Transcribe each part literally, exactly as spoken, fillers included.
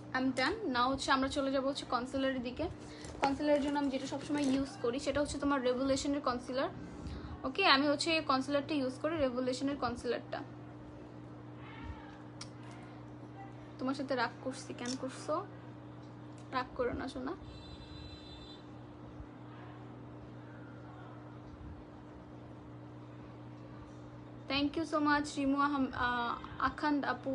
I am done. নাও হচ্ছে আমরা চলে যাবো হচ্ছে কনসিলারের দিকে। কনসিলারের জন্য আমি যেটা সবসময় ইউজ করি সেটা হচ্ছে তোমার রেভুলেশনের কনসিলার। ওকে, আমি হচ্ছে এই কনসিলারটা ইউজ করি, রেভুলেশনের কনসিলারটা। তোমার সাথে রাগ করছি, কেন করছো? রাগ করো না শোনা। Thank you so much Rimu Akhand আপু।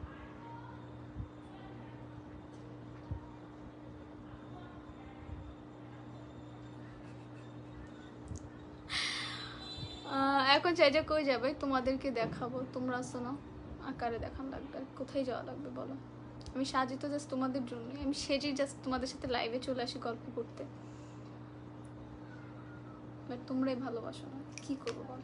এখন চাইজা কই যাবে? তোমাদেরকে দেখাবো, তোমরা শোনো আকারে দেখান লাগবে। কোথায় যাওয়া লাগবে বলো? আমি সাজি তো জাস্ট তোমাদের জন্য, আমি সেজে জাস্ট তোমাদের সাথে লাইভে চলে আসি গল্প করতে, বাট তোমরাই ভালোবাসো না, কি করবো বলো?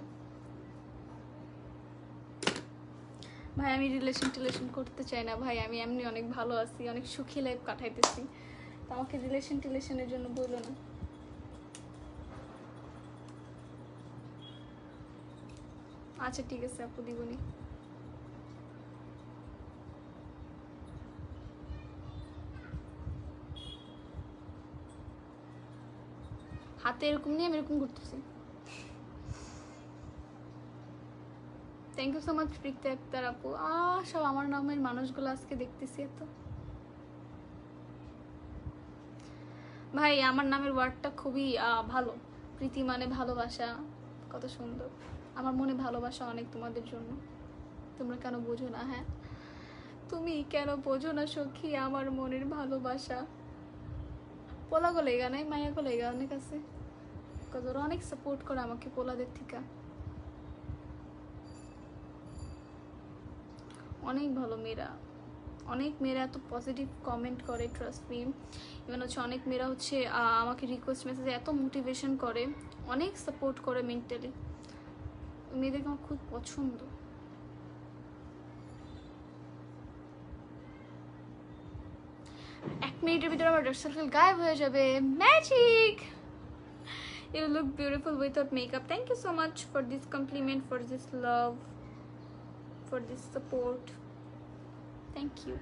ভাই আমি রিলেশন টিলেশন করতে চাই না ভাই, আমি এমনি অনেক ভালো আছি, অনেক সুখী লাইফ কাটাইতেছি, তো আমাকে রিলেশন টিলেশনের জন্য বলো না। আচ্ছা ঠিক আছে আপু, দিবনি। হাতে এরকম নিয়ে আমি এরকম করতেছি। Thank you so much Priti Akter আপু। আহ সব আমার নামের মানুষগুলো আজকে দেখতেছি এত। ভাই আমার নামের ওয়ার্ডটা খুবই ভালো, প্রীতি মানে ভালোবাসা, কত সুন্দর। আমার মনে ভালোবাসা অনেক তোমাদের জন্য, তোমরা কেন বোঝো না? হ্যাঁ তুমি কেন বোঝো না সখী আমার মনের ভালোবাসা? পোলা গলে গানে মায়া গলে গা অনেক আছে, কত অনেক সাপোর্ট করে আমাকে পোলাদের থেকে, অনেক ভালো মেয়েরা, অনেক মেয়েরা এত পজিটিভ কমেন্ট করে, ট্রাস্ট মি। ইভেন হচ্ছে অনেক মেয়েরা হচ্ছে আমাকে রিকোয়েস্ট মেসেজে এত মোটিভেশন করে, অনেক সাপোর্ট করে মেন্টালি, মেয়েদেরকে আমার খুব পছন্দ। এক মিনিটের ভিতরে আমার ডার্ক সার্কেল গায়েব হয়ে যাবে, magic. You look beautiful without makeup. Thank you so much for this compliment, for this love, for this support. Thank you.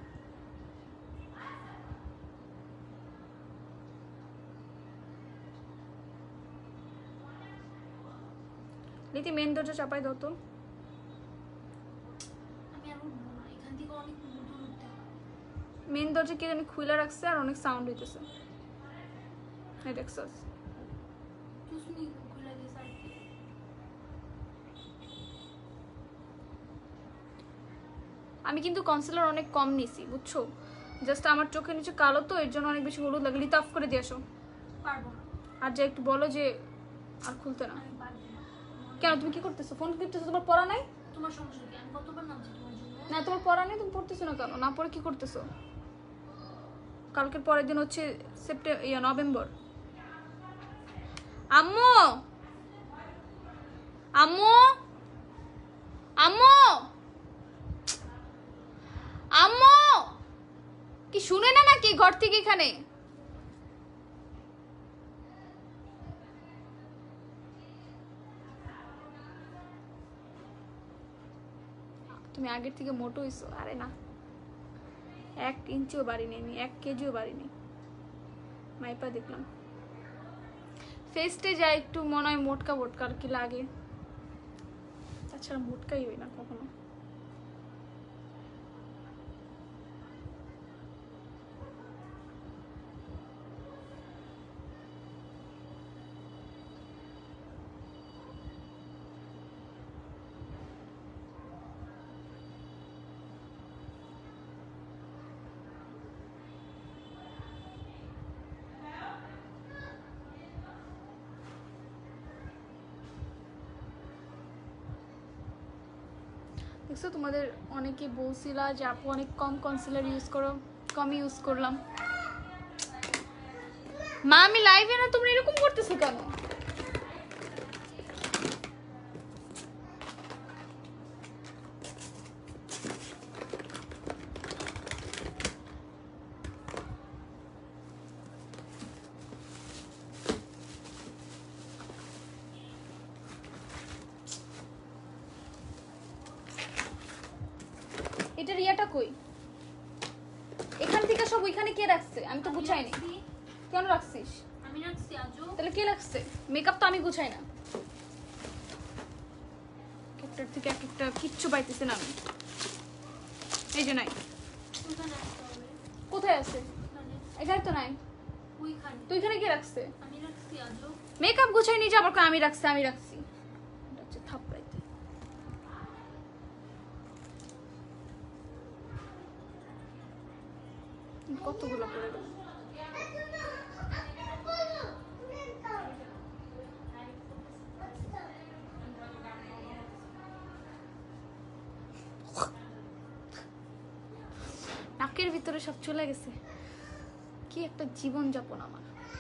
লিতি মেন দরজা চাপাই দাও তো। মেন দরজা কি জানি খুলে রাখছে আর অনেক সাউন্ড হইতেছে, এই দেখছস? আমি কিন্তু কনসিলার অনেক কম নিছি বুঝছো, জাস্ট আমার চোখের নিচে কালো তো এর জন্য অনেক বেশি হলুদ লাগে। লিতা অফ করে দিয়ে আসো। পারবো না। আর যে একটু বলো যে আর খুলতে না। কেন তুমি কি করতেছো? ফোন টিপতেছো? তোমার পড়া নাই? তোমার সমস্যা কি? আমি কতবার নামছি তোমার জন্য? না তোমার পড়া নেই, তুমি পড়তেছো না কেন? না পড়ে কি করতেছো? কালকের পরের দিন হচ্ছে সেপ্টেম্বর ইয়া নভেম্বর। আম্মু আম্মু আম্মু আম্মু কি শুনে না নাকি ঘর থেকে? এখানে তুমি আগের থেকে মোটো হইছো? আরে না, এক ইঞ্চিও বাড়ি নেই, এক কেজিও বাড়ি নেই। মাইপা দেখলাম ফেস্টে যায় একটু মনে হয় মোটকা মোটকা আর কি লাগে, তাছাড়া মোটকাই হই না কখনো। দেখছো তোমাদের অনেকে বলছিলা যে আপু অনেক কম কনসিলার ইউজ করো, কম ইউজ করলাম। মা আমি লাইভে না, তোমরা এরকম করতেছো কেন? এটার ইয়াটা কই? এখান থেকে সব ওইখানে কে রাখছে? আমি তো গুছাইনি। কেন রাখছিস? আমি রাখছি আজও। তাহলে কে রাখছে? মেকআপ তো আমি গুছাই না। একটার থেকে এক একটা কিচ্ছু পাইতেছি না আমি। এই যে নাই। ওইখানে রাখতে হবে। কোথায় আছে? ওইখানে। এখানে তো নাই। ওইখানে। তো ওইখানে কে রাখছে? আমি রাখছি আজও। মেকআপ গুছাই নিয়ে যাবার আমি রাখছি আমি রাখছি। এটা হচ্ছে থাপড়াইতে। কতগুলো পড়ে গেল। নাকের ভিতরে সব চলে গেছে। কি একটা জীবন যাপন আমার।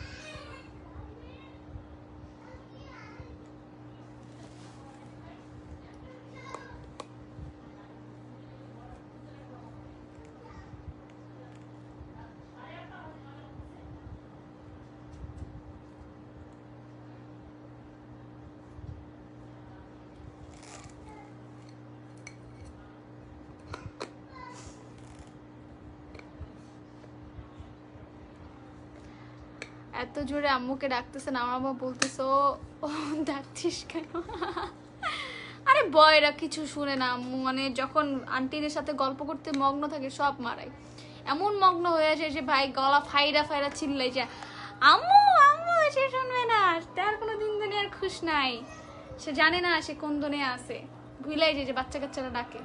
এত জোরে আম্মুকে ডাকতেছেন, আমার আম্মু বলতেছো ও ডাকছিস কেন? আরে বয়রা কিছু শুনে না আম্মু, মানে যখন আন্টিদের সাথে গল্প করতে মগ্ন থাকে সব মারাই, এমন মগ্ন হয়ে যায় যে ভাই গলা ফাইরা ফাইরা চিল্লাই যায় আম্মু আম্মু, সে শুনবে না, তার কোনো দিন দুনিয়ার খুশ নাই, সে জানে না সে কোন দুনিয়া আছে, ভুলাই যায় যে বাচ্চা কাচ্চারা ডাকে।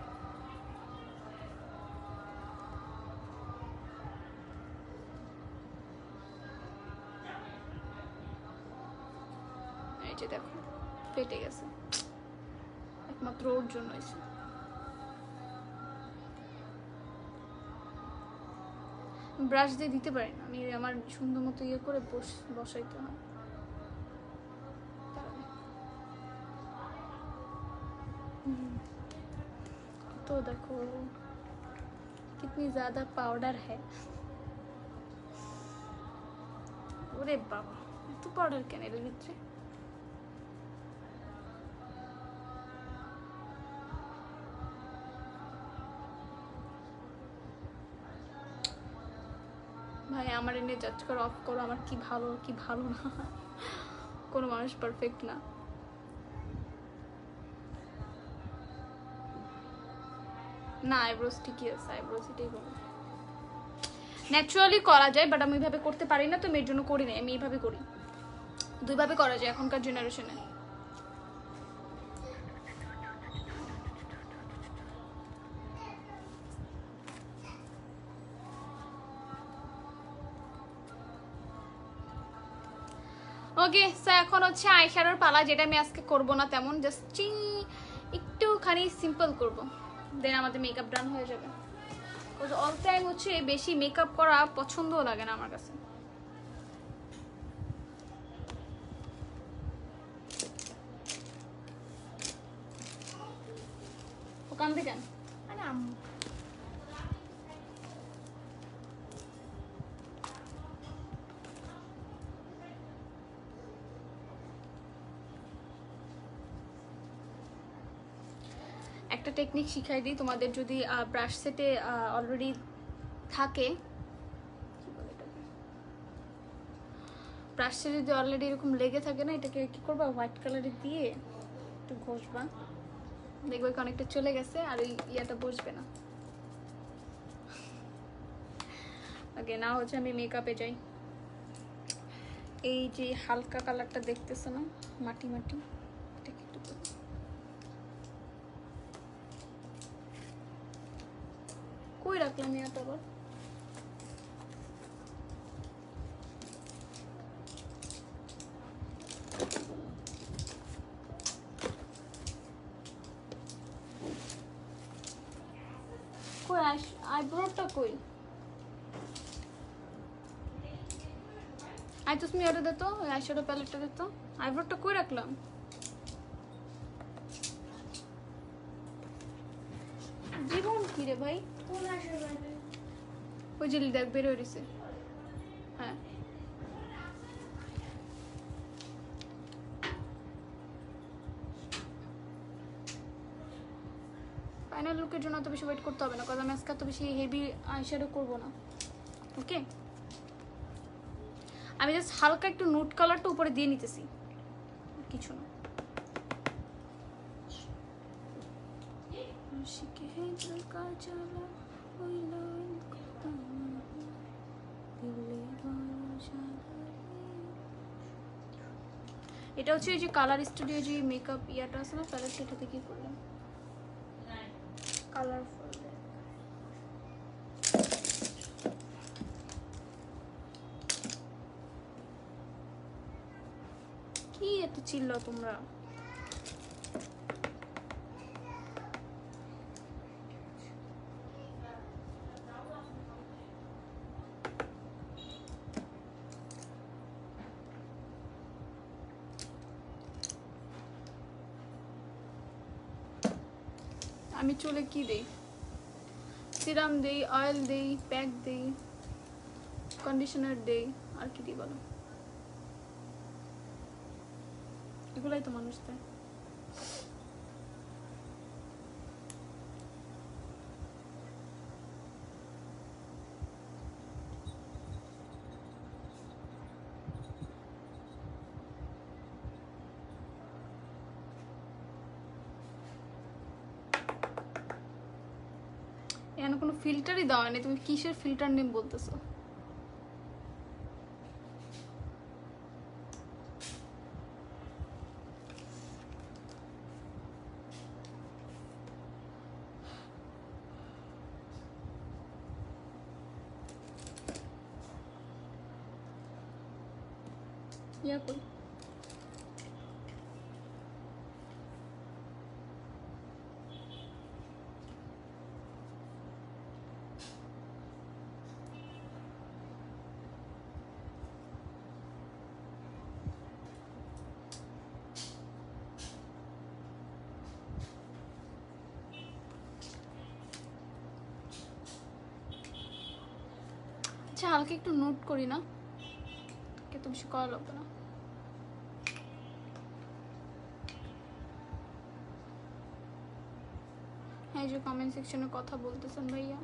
এই যে দেখো ফেটে গেছে, একমাত্র ওর জন্য হয়েছে। ব্রাশ দিয়ে দিতে পারি না আমি, আমার সুন্দর মতো ইয়ে করে বস বসাইতে হয়। তো দেখো कितनी ज्यादा पाउडर है। ওরে বাবা এত পাউডার কেন এর ভিতরে? ভাই আমার এনে জাজ করো, অফ করো, আমার কি ভালো কি ভালো না, কোনো মানুষ পারফেক্ট না। না আইব্রোস ঠিকই আছে, আইব্রোস এটাই বলো, ন্যাচারালি করা যায়, বাট আমি এইভাবে করতে পারি না, তো আমি এর জন্য করি না, আমি এইভাবে করি, দুইভাবে করা যায় এখনকার জেনারেশনে। ওকে সো এখন হচ্ছে আইশ্যাডোর পালা, যেটা আমি আজকে করব না তেমন, জাস্ট একটুখানি সিম্পল করব, দেন আমাদের মেকআপ ডান হয়ে যাবে। অল টাইম হচ্ছে বেশি মেকআপ করা পছন্দও লাগে না আমার কাছে। ওখান থেকে আরে আম্মু একটা টেকনিক শিখাই দিই তোমাদের, যদি ব্রাশ সেটে অলরেডি থাকে, ব্রাশ সেটে যদি অলরেডি এরকম লেগে থাকে না, এটাকে কি করবা হোয়াইট কালারে দিয়ে একটু ঘষবা, দেখবে অনেকটা চলে গেছে আর ওই ইয়াটা বসবে না। ওকে না হচ্ছে আমি মেকআপে যাই। এই যে হালকা কালারটা দেখতেছো না মাটি মাটি, এটাকে একটু কই রাখলাম ইয়াটা আবার, কই আইব্রোটা কই? আই তো তুমি ওটা দিত, ওই আইশ্যাডো প্যালেটটা দিত, আইব্রোটা কই রাখলাম? জীবন কি রে ভাই, ওই যে দেখ বের হয়ে গেছে। হ্যাঁ ফাইনাল লুকের জন্য এত বেশি ওয়েট করতে হবে না, কারণ আমি আজকে এত বেশি হেভি আইশ্যাডো করবো না, ওকে, আমি জাস্ট হালকা একটু নুট কালারটা উপরে দিয়ে নিতেছি, কিছু না। এটা হচ্ছে এই যে কালার স্টুডিও যে মেকআপ ইয়াটা আছে না, তাহলে সেটা থেকে করলাম কালারফুল। কি এত চিল্লাও তোমরা? আমি চুলে কি দেই? সিরাম দেই, অয়েল দেই, প্যাক দেই, কন্ডিশনার দেই, আর কি দিই বলো? এগুলাই তো মানুষ দেয়। এখানে কোনো ফিল্টারই দেওয়া নেই, তুমি কিসের ফিল্টার নেম বলতেছো? ইয়া কই আচ্ছা, হালকা একটু নোট করি না, কে তো বেশি করা লাগবে না। হ্যাঁ, এই যে কমেন্ট সেকশনে কথা বলতেছেন ভাইয়া।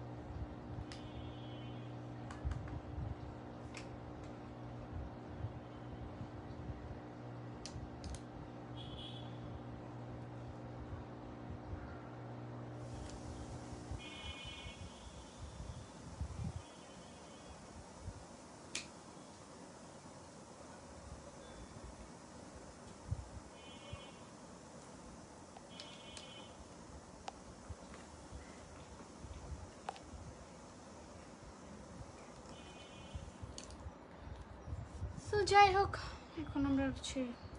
তো যাই হোক, এখন আমরা হচ্ছে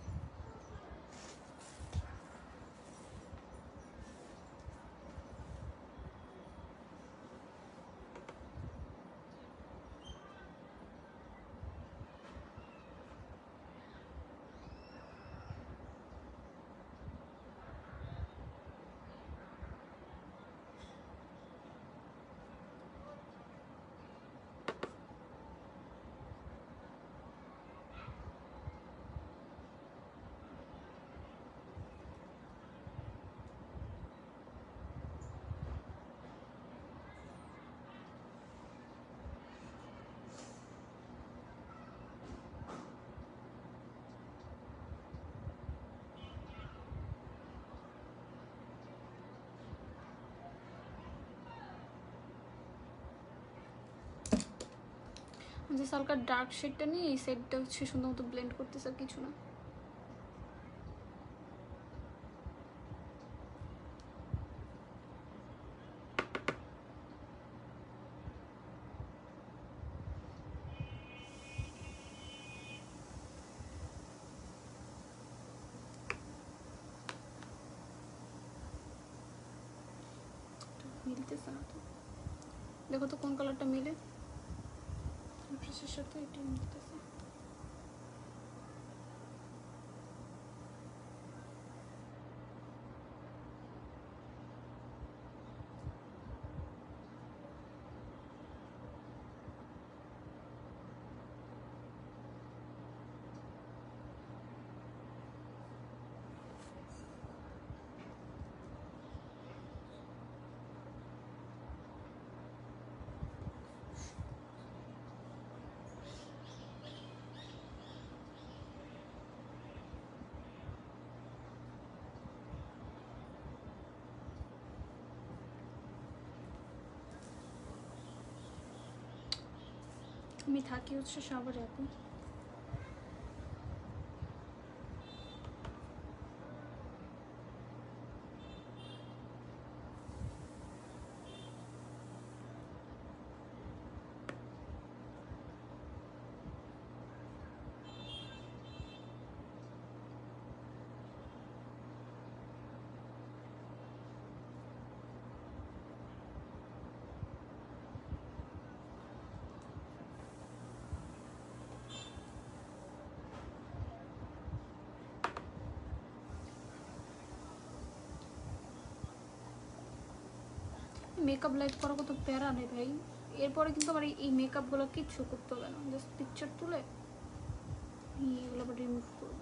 যে হালকা ডার্ক শেডটা নিয়ে এই শেডটা হচ্ছে সুন্দর মতো ব্লেন্ড করতেছে, আর কিছু না। মিলতেছে না তো, দেখো তো কোন কালারটা মিলে। ড্রেসের সাথে এটাই মিলতেছে। আমি থাকি হচ্ছে সাভারে আপু। মেকআপ লাইট করা কত প্যারা নেই ভাই। এরপরে কিন্তু আমার এই মেকআপগুলো কিচ্ছু করতে হবে না, জাস্ট পিকচার তুলে এগুলো আবার রিমুভ করবো।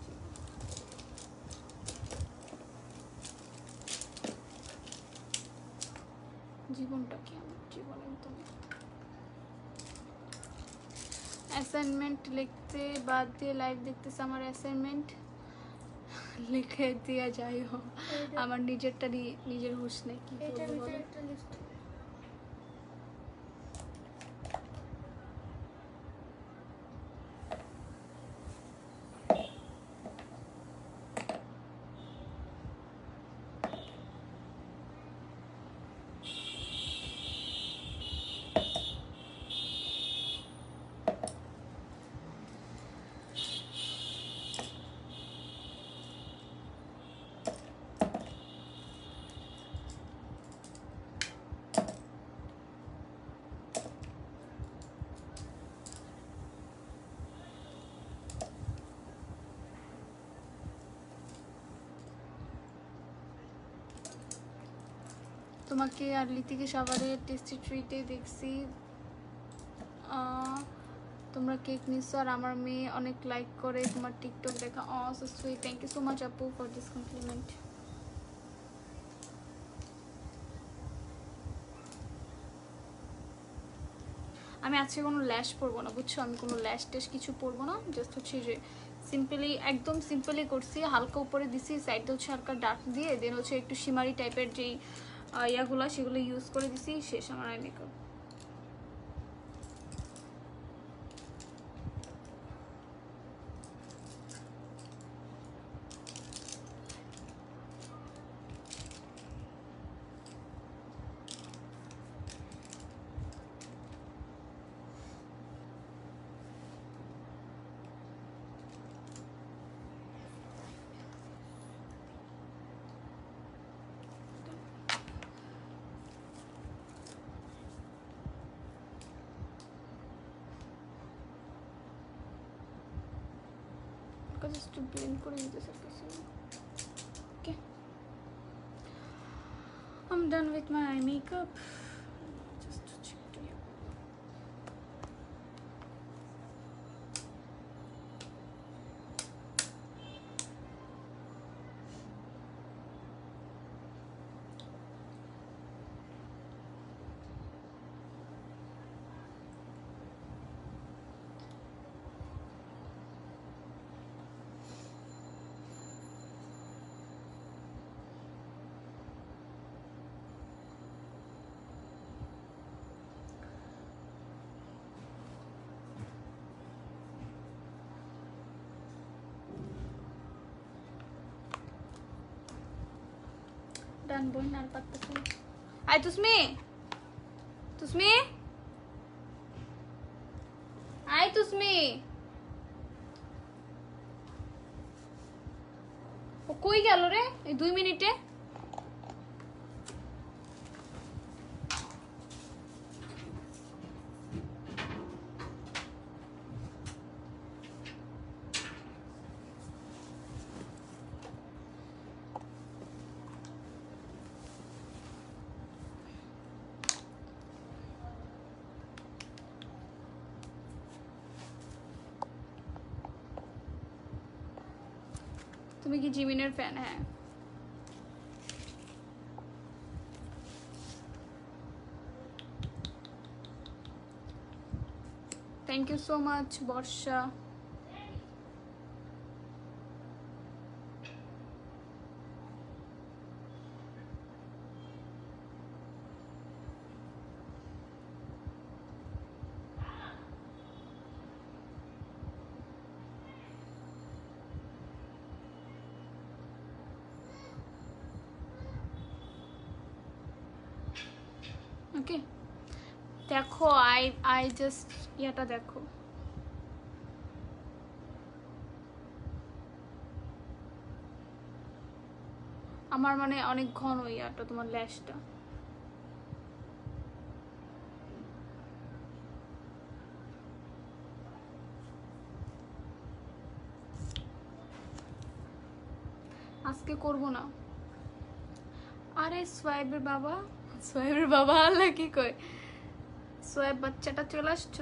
জীবনটা কি আমার জীবন একদম। অ্যাসাইনমেন্ট লিখতে বাদ দিয়ে লাইভ দেখতেছে। আমার অ্যাসাইনমেন্ট লিখে দেওয়া যায় হোক, আমার নিজেরটা নিজের হুশ নেই। কি করবো বলো? তোমাকে আর লিতিকে সাভারে টেস্টি ট্রিটে দেখছি, তোমরা কেক নিচ্ছ আর আমার মেয়ে অনেক লাইক করে তোমার টিকটক দেখা। Aww so sweet, thank you so much আপু ফর দিস কমপ্লিমেন্ট। আমি আজকে কোনো ল্যাশ পরবো না বুঝছো, আমি কোনো ল্যাশ ট্যাশ কিছু পরবো না, জাস্ট হচ্ছে যে সিম্পলি একদম সিম্পলি করছি, হালকা উপরে দিছি, সাইডে হচ্ছে হালকা ডার্ক দিয়ে, দেন হচ্ছে একটু শিমারি টাইপের যেই ইয়াগুলো সেগুলো ইউজ করে দিছি, শেষ আমার eye makeup. just to blend করে দিতে চাইতেছি। Okay, I'm done with my eye makeup. Just to check to you. Done boy আর পারতেছি না। আই তুসমি তুসমি আই তুসমি ও কই গেল রে এই দুই মিনিটে? তুমি কি জিমিনের ফ্যান? হ্যাঁ। Thank you so much Barsha. Okay, দেখো আই আই জাস্ট ইয়াটা দেখো, আমার মানে অনেক ঘন ইয়াটা তোমার ল্যাশটা। আজকে করব না। আরে সোয়েবের বাবা, সোয়েবের বাবা আল্লাহ কি কয়, সোয়েব বাচ্চাটা চলে আসছো?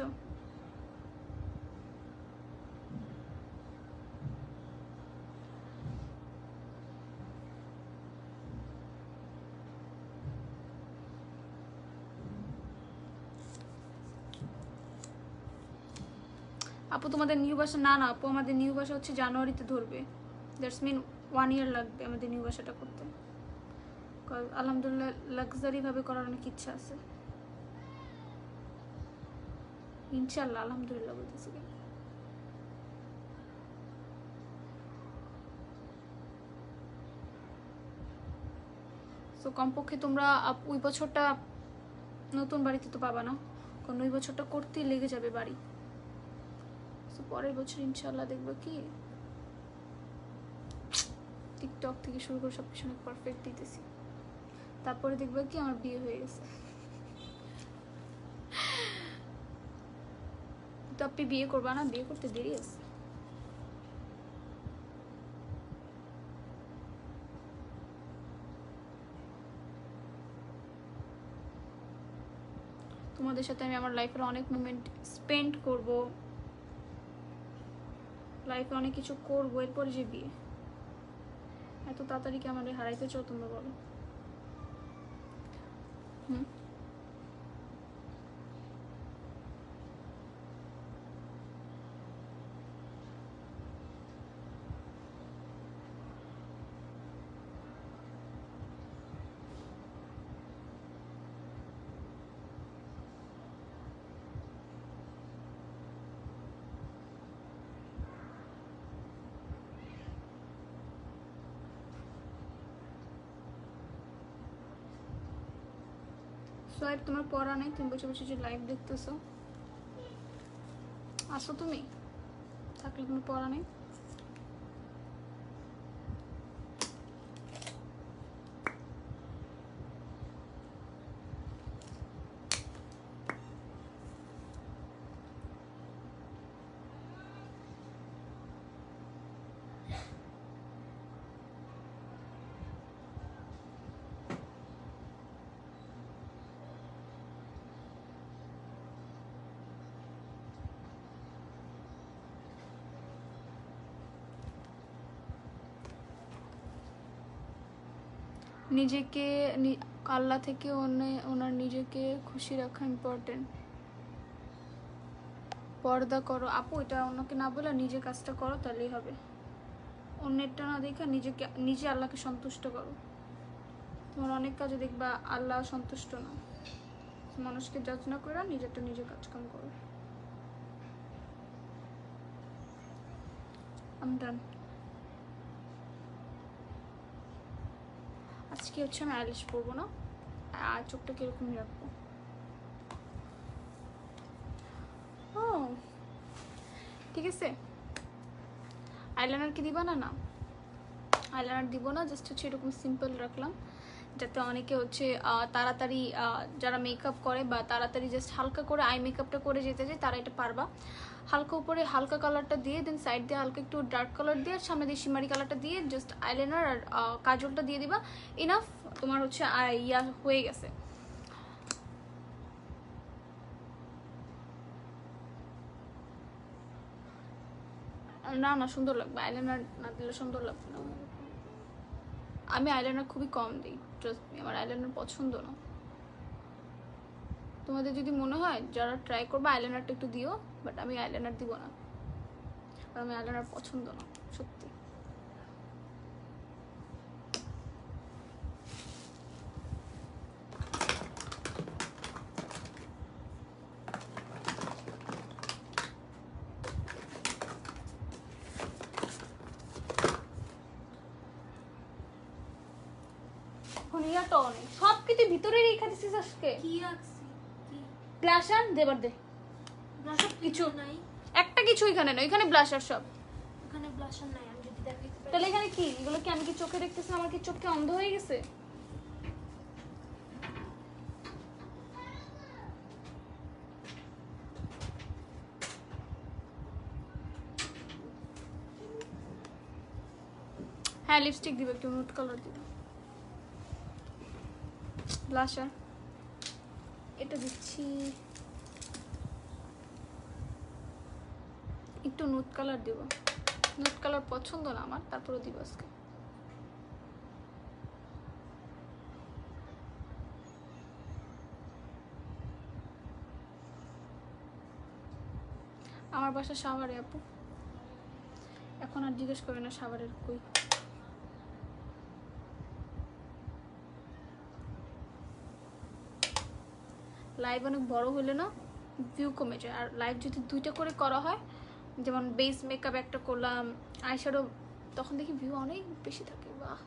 আপু তোমাদের নিউ বাসা? না না আপু, আমাদের নিউ বাসা হচ্ছে জানুয়ারিতে ধরবে, দ্যাটস মিন ওয়ান ইয়ার লাগবে আমাদের নিউ বাসাটা করতে। আলহামদুলিল্লাহ লাক্সারি ভাবে করার অনেক ইচ্ছা আছে ইনশাল্লাহ, আলহামদুলিল্লাহ বলতেছি। তো কমপক্ষে তোমরা ওই বছরটা নতুন বাড়িতে তো পাবা না, কারণ ওই বছরটা করতেই লেগে যাবে বাড়ি। তো পরের বছর ইনশাল্লাহ দেখবো কি টিকটক থেকে শুরু করে সব কিছু অনেক পারফেক্ট দিতেছি, তারপরে দেখবো কি আমার বিয়ে হয়ে গেছে। তো আপনি বিয়ে করবা না? বিয়ে করতে দেরি আছে। তোমাদের সাথে আমি আমার লাইফের অনেক মোমেন্ট স্পেন্ড করব, লাইফে অনেক কিছু করবো, এরপরে যে বিয়ে। এত তাড়াতাড়ি কি আমাদের হারাইতে চাও তোমরা বলো? হুম, সোয়াইপ তোমার পড়া নেই, তুমি বসে বসে যে লাইভ দেখতেছো, আসো তুমি, থাকলে তোমার পড়া নেই। নিজেকে আল্লাহ থেকে ওনার নিজেকে খুশি রাখা ইম্পর্টেন্ট। পর্দা করো আপু, এটা অন্যকে না বলে নিজে কাজটা করো, তাহলেই হবে। অন্যেরটা না দেখা নিজেকে, নিজে আল্লাহকে সন্তুষ্ট করো। তোমার অনেক কাজে দেখবা আল্লাহ সন্তুষ্ট না, মানুষকে জাজ না করে নিজেরটা নিজে কাজকাম করো। আমি ডান। আজকে হচ্ছে আমি আইলিশ পরবো না, আর চোখটা কিরকমই রাখবো। ও ঠিক আছে, আইলাইনার কি দিবা না? না আইলাইনার দিব না, জাস্ট হচ্ছে এরকম সিম্পল রাখলাম, যাতে অনেকে হচ্ছে তাড়াতাড়ি যারা মেকআপ করে বা তাড়াতাড়ি জাস্ট হালকা করে আই মেকআপটা করে যেতে যায় তারা এটা পারবা। হালকা উপরে হালকা কালারটা দিয়ে দেন সাইড দিয়ে হালকা একটু ডার্ক কালার দিয়ে, আর সামনে দিয়ে শিমারি কালারটা দিয়ে জাস্ট আইলাইনার আর কাজলটা দিয়ে দিবা, ইনাফ। তোমার হচ্ছে ইয়া হয়ে গেছে। না না সুন্দর লাগবে, আইলাইনার না দিলে সুন্দর লাগবে না। আমি আইলাইনার খুবই কম দিই, ট্রাস্ট মি, আমার আইলাইনার পছন্দ না। তোমাদের যদি মনে হয় যারা ট্রাই করবে আইলাইনারটা একটু দিও, বাট আমি আইলাইনার দিব না, আর আমি আইলাইনার পছন্দ না সত্যি। ইয়াটা অনেক সব তুই ভিতরে রেখে দিছিস আজকে? কি রাখছি? কি ব্লাশার দেবার দে। ব্লাশার কিছু কিছু নাই। একটা কিছু এখানে না, এখানে ব্লাশার সব। এখানে ব্লাশার নাই, আমি যদি দেখাইতে পারি। তাহলে এখানে কি? এগুলো কি আমি কি চোখে দেখতেছি? আমার কি চোখে অন্ধ হয়ে গেছে? হ্যাঁ লিপস্টিক দিবে, একটু নুট কালার দিবে। ব্লাশার এটা দিচ্ছি, একটু নুট কালার দিব। নুট কালার পছন্দ না আমার, তারপরে দিব আজকে। আমার বাসা সাভারে আপু, এখন আর জিজ্ঞেস করে না সাভারের কই। লাইভ অনেক বড় হলে না ভিউ কমে যায়, আর লাইভ যদি দুইটা করে করা হয়, যেমন বেস মেকআপ একটা করলাম, আইশ্যাডো, তখন দেখি ভিউ অনেক বেশি থাকে। বাহ,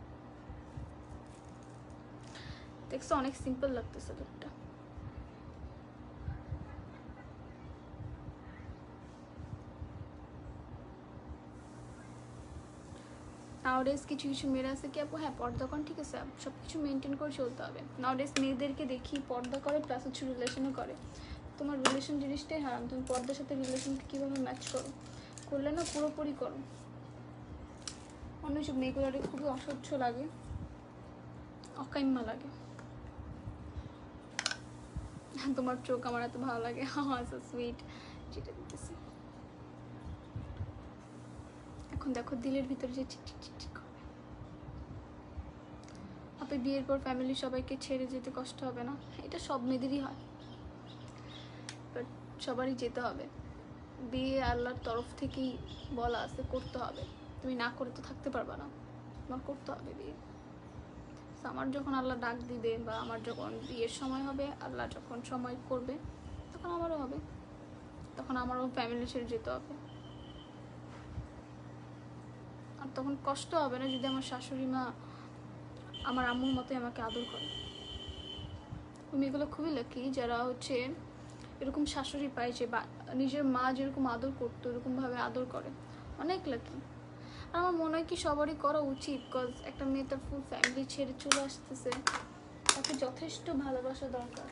দেখছো অনেক সিম্পল লাগতেছে লুকটা। নাওডেজ কিছু কিছু মেয়েরা আছে কি আপু, হ্যাঁ পর্দা করেন ঠিক আছে, সব কিছু মেনটেন করে চলতে হবে। নাওডেজ মেয়েদেরকে দেখি পর্দা করে প্লাস হচ্ছে রিলেশনও করে। তোমার রিলেশন জিনিসটাই হারাম, তুমি পর্দার সাথে রিলেশনকে কীভাবে ম্যাচ করো, করলে না পুরোপুরি করো। অন্য সব মেয়েগুলোরে খুবই অসহ্য লাগে, অকাইম্মা লাগে। তোমার চোখ আমার এত ভালো লাগে, হ্যাঁ সো সুইট, যেটা দিতেছি। এখন দেখো দিলের ভিতরে যে চিক চিক চিক চিক করবে। আপনি বিয়ের পর ফ্যামিলি সবাইকে ছেড়ে যেতে কষ্ট হবে না? এটা সব মেয়েদেরই হয়, বাট সবারই যেতে হবে। বিয়ে আল্লাহর তরফ থেকেই বলা আছে, করতে হবে। তুমি না করে তো থাকতে পারবা না, তোমার করতে হবে বিয়ে। আমার যখন আল্লাহ ডাক দিবে, বা আমার যখন বিয়ের সময় হবে, আল্লাহ যখন সময় করবে, তখন আমারও হবে, তখন আমারও ফ্যামিলি ছেড়ে যেতে হবে। আর তখন কষ্ট হবে না যদি আমার শাশুড়ি মা আমার আম্মুর মতোই আমাকে আদর করে। তুমি এগুলো খুবই লাকি যারা হচ্ছে এরকম শাশুড়ি পায়, যে নিজের মা যেরকম আদর করতো এরকমভাবে আদর করে, অনেক লাকি। আর আমার মনে হয় কি সবারই করা উচিত, বিকজ একটা মেয়ে তার ফুল ফ্যামিলি ছেড়ে চলে আসতেছে, তাকে যথেষ্ট ভালোবাসা দরকার।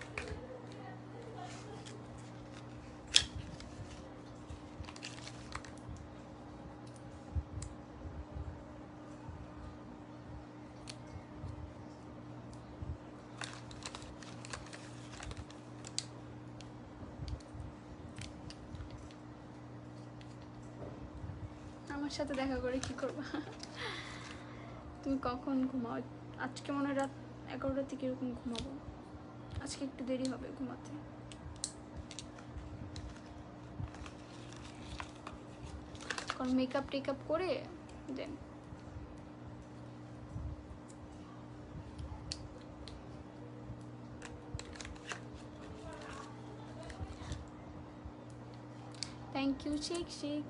আমার সাথে দেখা করে কি করবা? তুমি কখন ঘুমাও? আজকে মনে হয় রাত এগারোটা থেকে এরকম ঘুমাবো, আজকে একটু দেরি হবে ঘুমাতে। কারণ মেকআপ টেকআপ করে দেন থ্যাংক ইউ শেখ শেখ।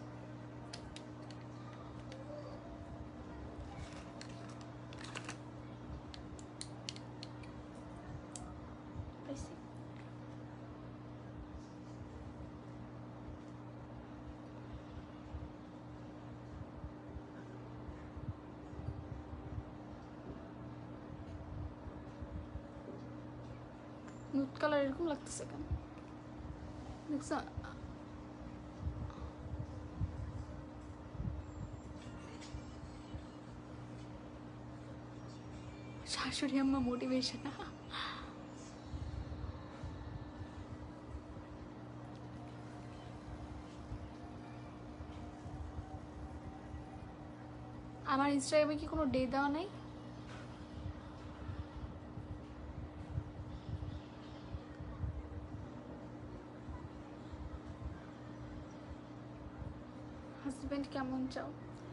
নুট কালার এরকম লাগতেছে কেন দেখছ? শাশুড়ি আম্মা মোটিভেশন। আমার ইনস্টাগ্রামে কি কোনো ডে দেওয়া নাই? হাজবেন্ড কেমন চাও?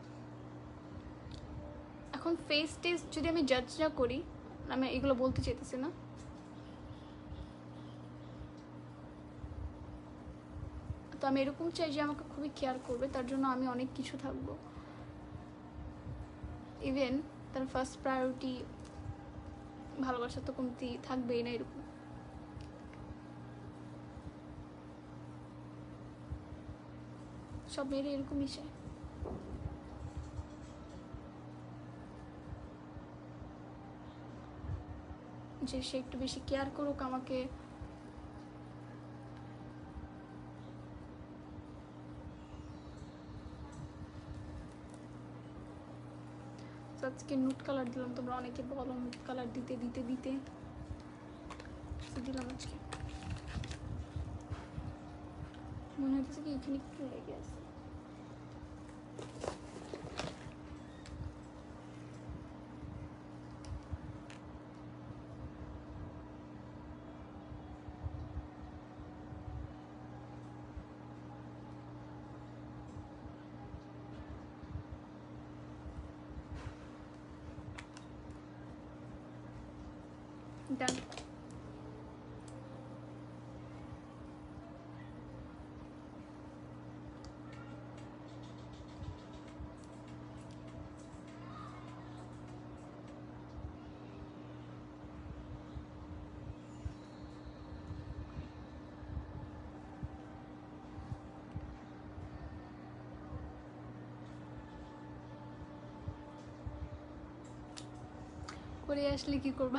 এখন ফেস টেস্ট যদি আমি জাজ না করি, আমি এগুলো বলতে চাইতেছি না, তো আমি এরকম চাই যে আমাকে খুবই কেয়ার করবে, তার জন্য আমি অনেক কিছু থাকবো। ইভেন তার ফার্স্ট প্রায়োরিটি ভালোবাসা তো কমতি থাকবেই না এরকম। সব মেয়েরা এরকমই চায়। যে সে একটু বেশি কেয়ার করুক আমাকে, আজকে নুট কালার দিলাম, তোমরা অনেকে বলো নুট কালার দিতে দিতে দিতে দিলাম আজকে। মনে হচ্ছে কি এখানে একটু লেগে আছে। ডান। করে আসলে কি করবা?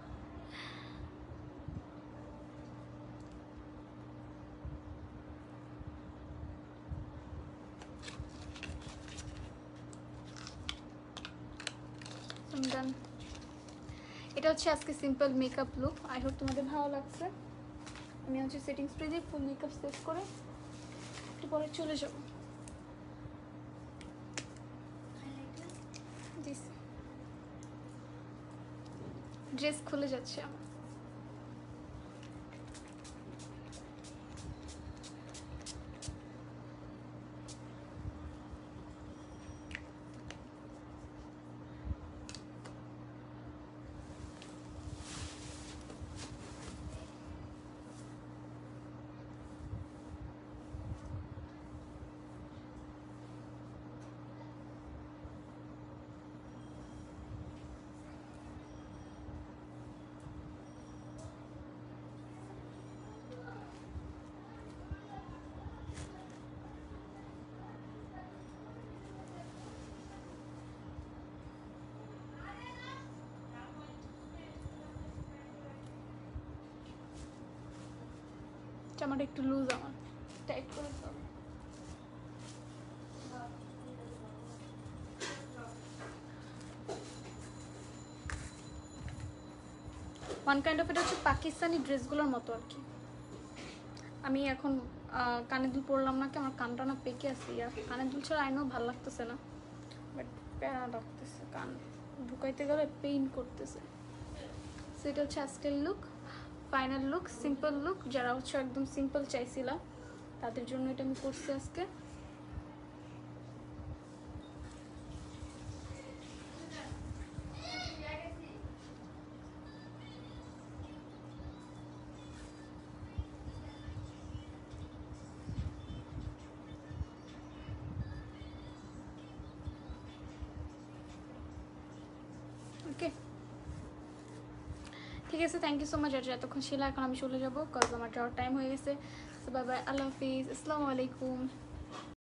ডান। এটা হচ্ছে আজকে simple makeup look. I hope তোমাদের ভালো লাগছে। আমি হচ্ছে সেটিং স্প্রে দিয়ে ফুল মেকআপ সেট করে একটু পরে চলে যাব। ড্রেস খুলে যাচ্ছে আমার। জামাটা একটু লুজ, আমার টাইট করে দিতে হবে। ওয়ান কাইন্ড অফ এটা হচ্ছে পাকিস্তানি ড্রেসগুলোর মতো আর কি। আমি এখন কানের দুল পরলাম না কি, আমার কানটা না পেকে আছে। আর কানের দুল ছাড়া আইনও ভালো লাগতেছে না, বাট প্যারা লাগতেছে, কান ঢুকাইতে গেলে পেইন করতেছে। সেটা হচ্ছে আজকের look, final look, simple look. যারা হচ্ছে একদম সিম্পল চাইছিলাম তাদের জন্য এটা আমি করছি আজকে। ওকে, ঠিক আছে, থ্যাংক ইউ সো মাচ। আর এতক্ষণ ছিল, এখন আমি চলে যাবো, কজ আমার যাওয়ার টাইম হয়ে গেছে। বাই বাই, আল্লাহ হাফিজ, আসসালামু আলাইকুম।